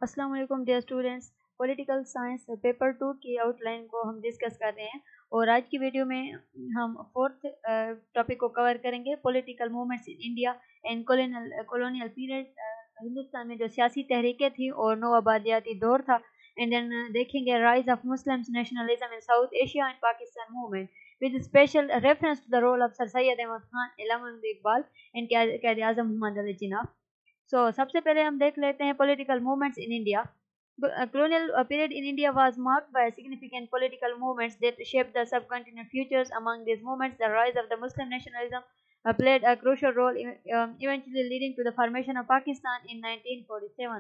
السلام علیکم dear students. Political science paper 2 کی آؤٹ لائن کو ہم ڈسکس کر رہے ہیں اور آج کی ویڈیو میں ہم فورتھ ٹاپک کو کور کریں گے. Political movements in India and colonial period. Hindustan میں جو سیاسی تحریکیں تھیں اور نو آبادیاتی دور تھا. اینڈ دین دیکھیں گے rise of Muslims nationalism in South Asia and Pakistan movement with special reference to the role of Sir Syed Ahmad Khan, Ilham Iqbal and Quaid Azam محمد علی جناح. سب سے پہلے ہم دیکھ لیتے ہیں political movements in India. Colonial period in India was marked by significant political movements that shaped the subcontinent futures. Among these movements, the rise of the Muslim nationalism played a crucial role, eventually leading to the formation of Pakistan in 1947.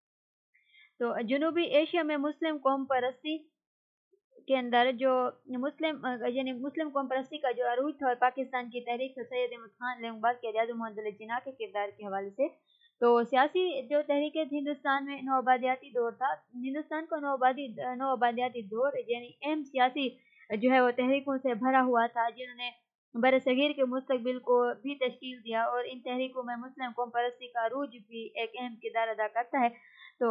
تو جنوبی Asia میں مسلم قوم پرستی کے اندر جو مسلم قوم پرستی کا جو عروج تھا اور پاکستان کی تحریک سے سید احمد خان علیم اقبال کے اعظم محمد علی جناح کے کردار کے حوالے سے. تو سیاسی جو تحریکیں تھیں ہندوستان میں نو آبادیاتی دور تھا. ہندوستان کو نو آبادیاتی دور یعنی اہم سیاسی جو ہے وہ تحریکوں سے بھرا ہوا تھا جنہوں نے بر صغیر کے مستقبل کو بھی تشکیل دیا, اور ان تحریکوں میں مسلم قوم پرستی کا عروج بھی ایک اہم کردار ادا کرتا ہے. تو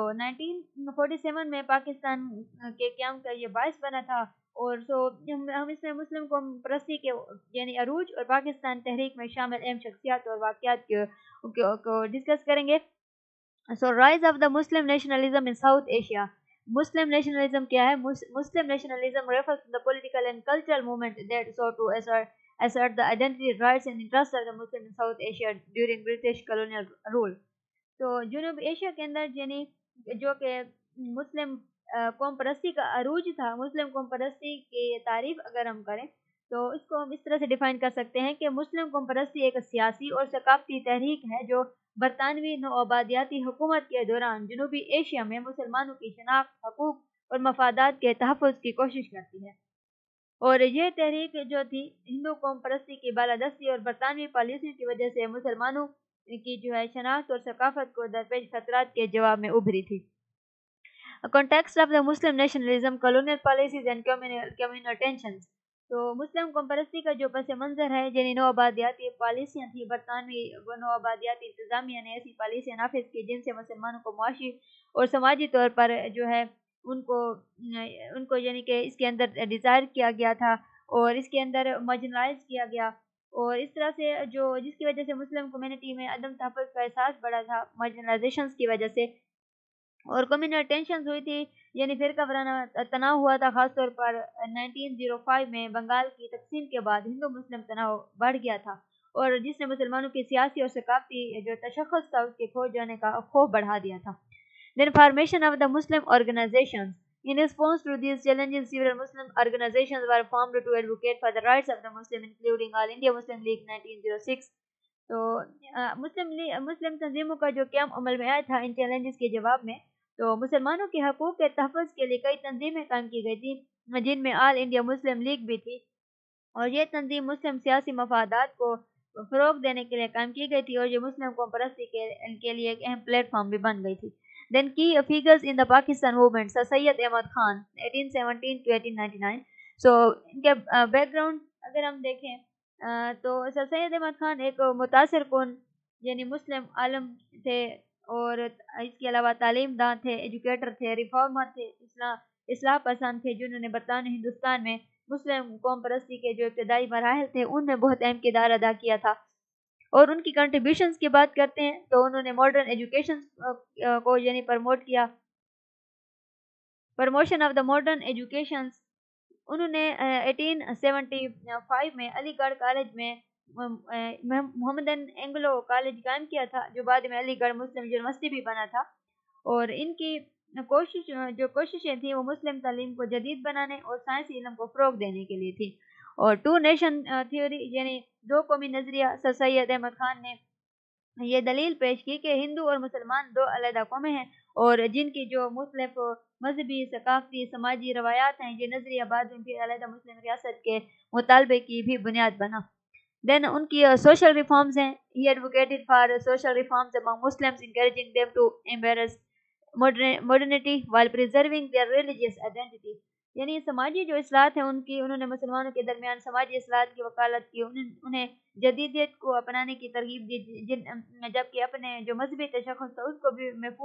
1947 میں پاکستان کے قیام کا یہ باعث بنا تھا, اور ہم اس میں مسلم قوم پرستی کے یعنی عروج اور پاکستان تحریک میں شامل اہم شخصیات اور واقعات کو ڈسکس کریں گے. Rise of the Muslim nationalism in South Asia. Muslim nationalism کیا ہے؟ Muslim nationalism refers to the political and cultural movement that sought to assert the identity, rights and interests of the Muslims in South Asia during British colonial rule. تو جنوب Asia کے اندر یعنی جو کہ مسلم قوم پرستی کا عروج تھا, مسلم قوم پرستی کی تعریف اگر ہم کریں تو اس کو ہم اس طرح سے ڈیفائن کر سکتے ہیں کہ مسلم قوم پرستی ایک سیاسی اور ثقافتی تحریک ہے جو برطانوی نو آبادیاتی حکومت کے دوران جنوبی ایشیا میں مسلمانوں کی شناخت, حقوق اور مفادات کے تحفظ کی کوشش کرتی ہے. اور یہ تحریک جو تھی ہندو قوم پرستی کی بالادستی اور برطانوی پالیسیوں کی وجہ سے مسلمانوں کی جو ہے شناخت اور ثقافت کو درپیش خطرات کے جواب میں ابھری تھی. Context of the Muslim nationalism, colonial policies and communal tensions. تو مسلم قوم پرستی کا جو پس منظر ہے یعنی نو آبادیاتی پالیسیاں تھیں, برطانوی نو آبادیاتی انتظامیہ نے ایسی پالیسیاں نافذ کی جن سے مسلمانوں کو معاشی اور سماجی طور پر جو ہے ان کو یعنی کہ اس کے اندر ڈیزائر کیا گیا تھا اور اس کے اندر مارجنلائز کیا گیا, اور اس طرح سے جس کی وجہ سے مسلم کمیونٹی میں عدم تحفظ کا احساس بڑھا تھا مارجنلائزیشنز کی وجہ سے, اور کمیونل ٹینشنز ہوئی تھی یعنی فرقہ وارانہ تناؤ ہوا تھا. خاص طور پر 1905 میں بنگال کی تقسیم کے بعد ہندو مسلم تناؤ بڑھ گیا تھا, اور جس نے مسلمانوں کی سیاسی اور ثقافتی جو تشخص تھا اس کے کھو جانے کا خوف بڑھا دیا تھا. Then formation of the Muslim organizations. In response to these challenges, several Muslim organizations were formed to advocate for the rights of the Muslims, including All India Muslim League 1906. تو مسلم تنظیموں کا جو قیام عمل میں آیا تھا ان چیلنجز کے جواب میں, تو مسلمانوں کے حقوق کے تحفظ کے لیے کئی تنظیمیں قائم کی گئی تھیں جن میں آل انڈیا مسلم لیگ بھی تھی, اور یہ تنظیم مسلم سیاسی مفادات کو فروغ دینے کے لیے قائم کی گئی تھی اور یہ مسلم قوم پرستی کے لیے ایک اہم پلیٹ فارم بھی بن گئی تھی. Then key figures in the Pakistan movement. Sir Syed Ahmad Khan 1817 to 1899. So ان کے بیک گراؤنڈ اگر ہم دیکھیں تو سر سید احمد خان ایک متاثر کن یعنی مسلم عالم تھے, اور اس کے علاوہ تعلیم داں تھے, ایجوکیٹر تھے, ریفارمر تھے, اصلاح پسند تھے, جنہوں نے برطانوی ہندوستان میں مسلم قوم پرستی کے جو ابتدائی مراحل تھے ان میں بہت اہم کردار ادا کیا تھا. اور ان کی کنٹریبیوشنز کی بات کرتے ہیں تو انہوں نے ماڈرن ایجوکیشن کو یعنی پروموٹ کیا, promotion of the modern educations. انہوں نے 1875 میں علی گڑھ کالج میں محمدن اینگلو کالج قائم کیا تھا جو بعد میں علی گڑھ مسلم یونیورسٹی بھی بنا تھا, اور ان کی کوششیں تھیں وہ مسلم تعلیم کو جدید بنانے اور سائنسی علم کو فروغ دینے کے لیے تھی. اور ٹو نیشن تھیوری یعنی دو قومی نظریہ. سر سید احمد خان نے یہ دلیل پیش کی کہ ہندو اور مسلمان دو علیحدہ قومیں ہیں اور جن کی جو مختلف مذہبی, ثقافتی, سماجی روایات ہیں, یہ نظریہ بعد میں بھی علیحدہ مسلم ریاست کے مطالبے کی بھی بنیاد بنا. دین ان کی سوشل ریفارمز ہیں. He advocated for social reforms among Muslims, encouraging them to embrace modernity while preserving their religious identity. یعنی سماجی جو اصلاحات ہیں انہوں نے مسلمانوں کے درمیان سماجی اصلاحات کی وکالت کی, انہیں جدیدیت کو اپنانے کی ترغیب دی, جبکہ اپنے جو مذہبی تشخص تھا اس کو بھی محفوظ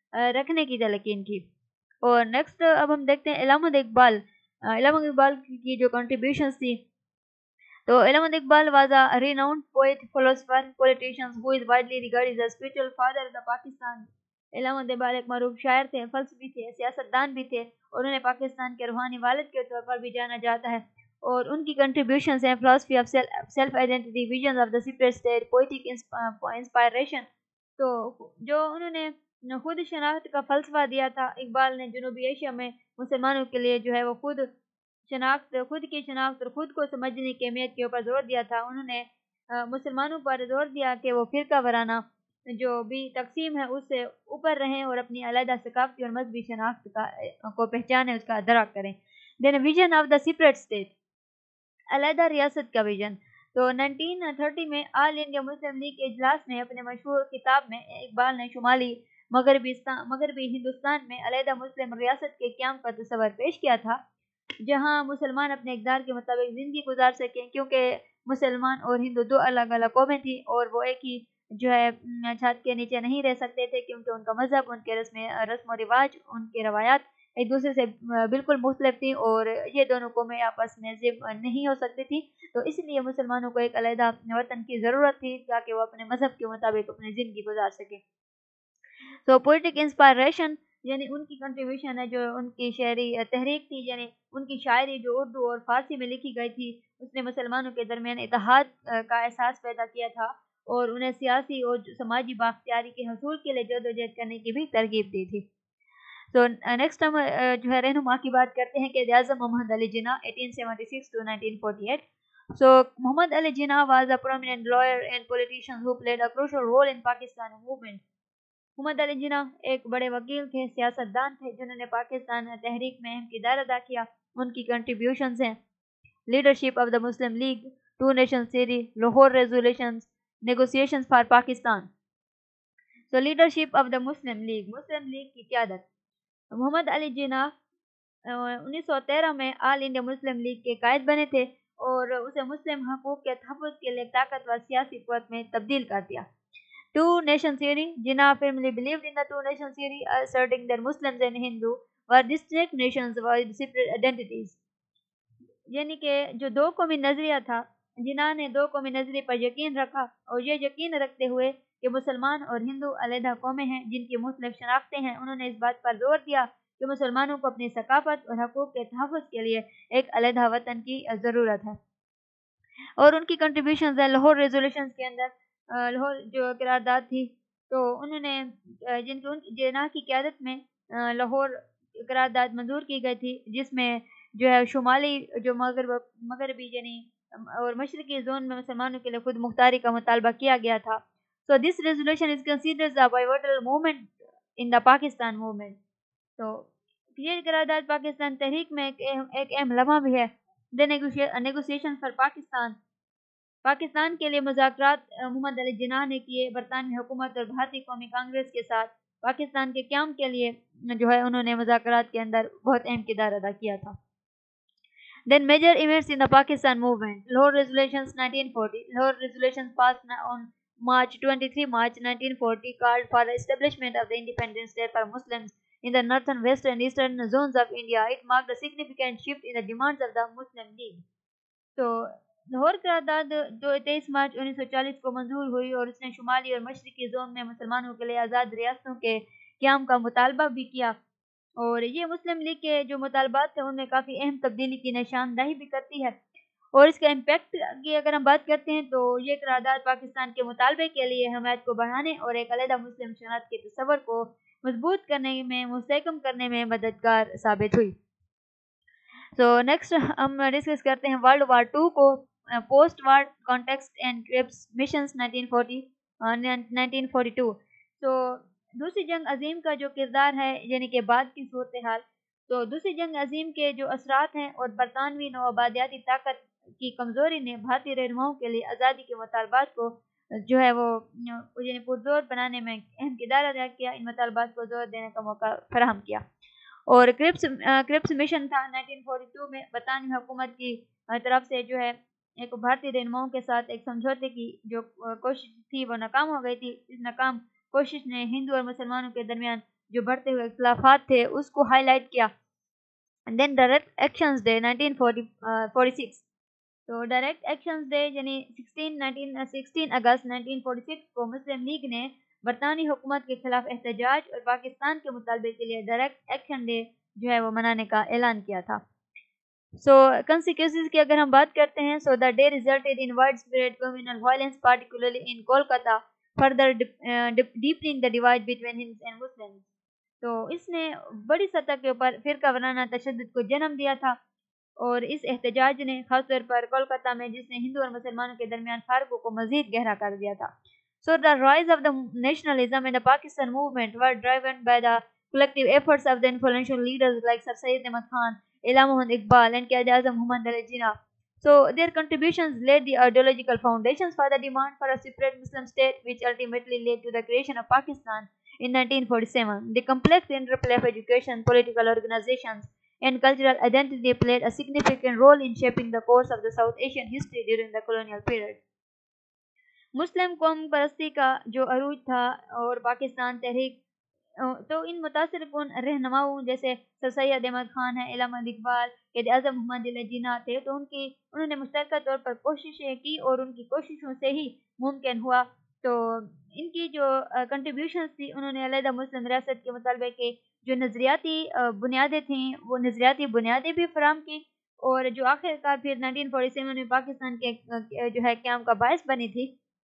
रखने की तलकीन की। और नेक्स्ट अब हम देखते हैं इलामुद्दीन इकबाल। इलामुद्दीन इकबाल की जो कंट्रीब्यूशंस थी, तो इलामुद्दीन Iqbal was a renowned poet, philosopher, politician who is widely regarded as spiritual father of the Pakistan. इलामुद्दीन Iqbal एक मरूफ शायर थे, फलसफी थे, सियासतदान भी थे और उन्हें पाकिस्तान के रूहानी वालिद के तौर पर भी जाना जाता है। और उनकी कंट्रीब्यूशंस हैं philosophy of self identity, vision of the separate state, poetic inspiration. तो जो उन्होंने खुद शनाख्त का फलसफा दिया था, इकबाल ने जनूबी एशिया में मुसलमानों के लिए जो है वो खुद की शनाख्त और खुद को समझने की अहमियत के ऊपर जोर दिया था। उन्होंने मुसलमानों पर जोर दिया कि वो फिरका वराना जो भी तकसीम है उससे ऊपर रहें और अपनी अलग सकाफती और मजहबी शनाख्त को पहचाने, उसका अदराक करें। Then vision of the separate state, अलहदा रियासत का विजन। तो 1930 में ऑल इंडिया मुस्लिम लीग के इजलास में अपने मशहूर किताब में इकबाल ने शुमाली मगरबी हिंदुस्तान में अलहदा मुस्लिम रियासत के क़याम का तस्वर पेश किया था, जहां मुसलमान अपने इक़दार के मुताबिक ज़िंदगी गुजार सकें, क्योंकि मुसलमान और हिंदू दो अलग अलग कौमें थी और वो एक ही जो है छत के नीचे नहीं रह सकते थे, क्योंकि उनका मज़हब, उनके रस्म व रिवाज, उनके रवायात एक दूसरे से बिल्कुल मुख्तलिफ थी और ये दोनों कौमें आपस में ज़िब नहीं हो सकती थी। तो इसलिए मुसलमानों को एक अलहदा वतन की ज़रूरत थी ताकि वो अपने मज़हब के मुताबिक अपनी ज़िंदगी गुजार सकें। तो पोएटिक इंस्पायरेशन यानी उनकी कंट्रीब्यूशन है, जो उनकी शहरी तहरीक थी, यानी उनकी शायरी जो उर्दू और फारसी में लिखी गई थी, उसने मुसलमानों के दरमियान इत्तेहाद का एहसास पैदा किया था और उन्हें सियासी और समाजी बाख्तियारी के हसूल के लिए जदोजहद करने की भी तरगीब दी थी। तो नेक्स्ट हम जो है रहनुमा की बात करते हैं कि आज़म Mohammad Ali Jinnah 1876 to 1948. So Muhammad Ali Jinnah was a prominent lawyer and politician who played a crucial role in Pakistan movement. Mohammad Ali Jinnah एक बड़े वकील थे, सियासतदान थे, जिन्होंने पाकिस्तान तहरीक में अहम किरदार अदा किया। उनकी कंट्रीब्यूशंस हैं leadership of the Muslim League, two nation theory, Lahore resolutions, negotiations for Pakistan. तो leadership of the Muslim League की क़यादत। मोहम्मद अली जिन्ना 1913 में ऑल इंडिया मुस्लिम लीग के कायद बने थे और उसे मुस्लिम हकूक़ के तहफ़्फ़ुज़ के लिए ताकतवर सियासी क़ुव्वत में तब्दील कर दिया। Two nation theory, Jinnah firmly believed in the two nation theory, asserting that Muslims and Hindu were distinct nations with separate identities. यानी कि जो दो कौमी नजरिया था, जिन्ना ने दो कौमी नजरिए पर यकीन रखा और ये यकीन रखते हुए कि मुसलमान और हिंदू अलहदा कौमें हैं जिनकी मुख्तलिफ शनाख्तें हैं, उन्होंने इस बात पर जोर दिया कि मुसलमानों को अपनी सकाफत और हकूक़ के तहफ़्फ़ुज़ के लिए एक अलहदा वतन की ज़रूरत है। और उनकी कंट्रीब्यूशन है लाहौर रेजोल्यूशंस के अंदर लाहौर जो करारदाद थी, तो उन्होंने जिनकी जिन्ना की क़यादत में लाहौर करारदाद मंजूर की गई थी, जिसमें जो है शुमाली जो मगरबी यानी और मशरकी जोन में मुसलमानों के लिए खुद मुख्तारी का मुतालबा किया गया था। So this resolution is considered a pivotal movement in the Pakistan movement. तो ये करारदाद पाकिस्तान तहरीक में एक अहम लम्हा भी है। द नेगोशिएशन फॉर पाकिस्तान के लिए मुज़ाकरात मोहम्मद अली जिन्ना ने किए बरतानवी हुकूमत और भारतीय कौमी कांग्रेस के साथ। पाकिस्तान के क़याम के लिए जो है उन्होंने मुज़ाकरात के अंदर बहुत अहम किरदार अदा किया था। Then major events in the Pakistan movement, Lahore resolutions 1940। Lahore resolutions passed on March 23 March 1940 called for the establishment of the independent state for Muslims in the northern, west and eastern zones of India. It marked a significant shift in the demands of the Muslim League. तो लाहौर करारदाद जो 23 मार्च 1940 को मंजूर हुई और इसने शुमाली और मशरकी zone में मुसलमानों के लिए आज़ाद रियासतों के क़याम का मुतालबा भी किया और ये मुस्लिम लीग के जो मुतालबात थे उनमें काफ़ी अहम तब्दीली की निशानदही भी करती है। और इसका इम्पैक्ट की अगर हम बात करते हैं तो ये करारदाद पाकिस्तान के मुतालबे के लिए हमायत को बढ़ाने और एक अलहदा मुस्लिम शनाख्त के तस्वर को मजबूत करने में, मुस्तहकम करने में मददगार साबित हुई। तो नेक्स्ट हम डिस्कस करते हैं वर्ल्ड वार 2 को, post war context and Cripps missions 1942। तो दूसरी जंग अजीम का जो किरदार है यानी कि बाद की सूरत हाल, तो दूसरी जंग अजीम के जो असरात हैं और बरतानवी नौआबादियाती ताकत की कमज़ोरी ने भारतीय रहनुमाओं के लिए आज़ादी के मुतालबात को जो है वो यानी पुरजोर बनाने में अहम किरदार अदा किया। इन मुतालबात को जोर देने का मौका फराहम किया और क्रिप्स मिशन था 1942 में बरतानवी हुकूमत की तरफ से जो है एक भारतीय रहनुमाओं के साथ एक समझौते की जो कोशिश थी वो नाकाम हो गई थी। इस नाकाम कोशिश ने हिंदू और मुसलमानों के दरमियान जो बढ़ते हुए इख्तिलाफात थे उसको हाईलाइट किया। देन डायरेक्ट एक्शंस डे 1946, तो डायरेक्ट एक्शंस डे यानी 16 अगस्त 1946 को मुस्लिम लीग ने बरतानी हुकूमत के खिलाफ एहतजाज और पाकिस्तान के मुतालबे के लिए डायरेक्ट एक्शन डे जो है वो मनाने का ऐलान किया था। सो कंसिक्वेंसेस की अगर हम बात करते हैं, so the day resulted in wide spread communal violence particularly in Kolkata, further deepening the divide between Hindus and Muslims. तो इसने बड़ी सतह के ऊपर फिरका वाराना तशद्दुद को जन्म दिया था, और इस एहतजाज ने खासतौर पर कोलकाता में, जिसने हिंदू और मुसलमानों के दरमियान फारकों को मजीद गहरा कर दिया था। So the rise of the nationalism in the Pakistan movement were driven by the collective efforts of the influential leaders like Sir Syed Ahmad Khan, Ilham Iqbal, and Quaid-e-Azam Muhammad Ali Jinnah. So their contributions laid the ideological foundations for the demand for a separate Muslim state, which ultimately led to the creation of Pakistan in 1947. The complex interplay of education, political organizations, and cultural identity played a significant role in shaping the course of the South Asian history during the colonial period. मुस्लिम कौम परस्ती का जो अरूज था और पाकिस्तान तहरीक, तो इन मुतासिर कौन रहनुमाओं जैसे सर सैयद अहमद खान है, इलामा इकबाल, क़ायद-ए-आज़म मोहम्मद अली जिन्ना थे, तो उन्होंने मुश्तरका तौर पर कोशिशें की और उनकी कोशिशों से ही मुमकिन हुआ। तो इनकी जो कंट्रीब्यूशंस थी, उन्होंने अलहदा मुस्लिम रियासत के मुतालबे के जो नज़रियाती बुनियादें थीं वो नज़रियाती बुनियादें भी फराम की, और जो आखिरकार फिर 1947 में पाकिस्तान के जो है क़याम का बायस बनी थी।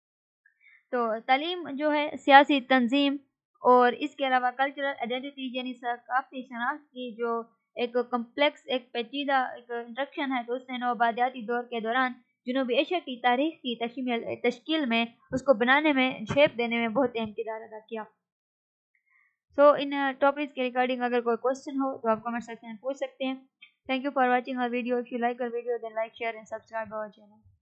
तो तालीम जो है सियासी तंजीम और इसके अलावा कल्चरल आइडेंटिटी यानी सकाफती शनाख्त की जो एक कम्प्लेक्स एक पेचीदा एक इंट्रक्शन है, तो उसने नौआबादियाती दौर के दौरान जनूबी एशिया की तारीख की तश्कील में, उसको बनाने में, शेप देने में बहुत अहम किरदार अदा किया। सो इन टॉपिक्स के रिगार्डिंग अगर कोई क्वेश्चन हो तो आप कमेंट सेक्शन में पूछ सकते हैं। Thank you for watching our video. If you like our video then like, share and subscribe our channel.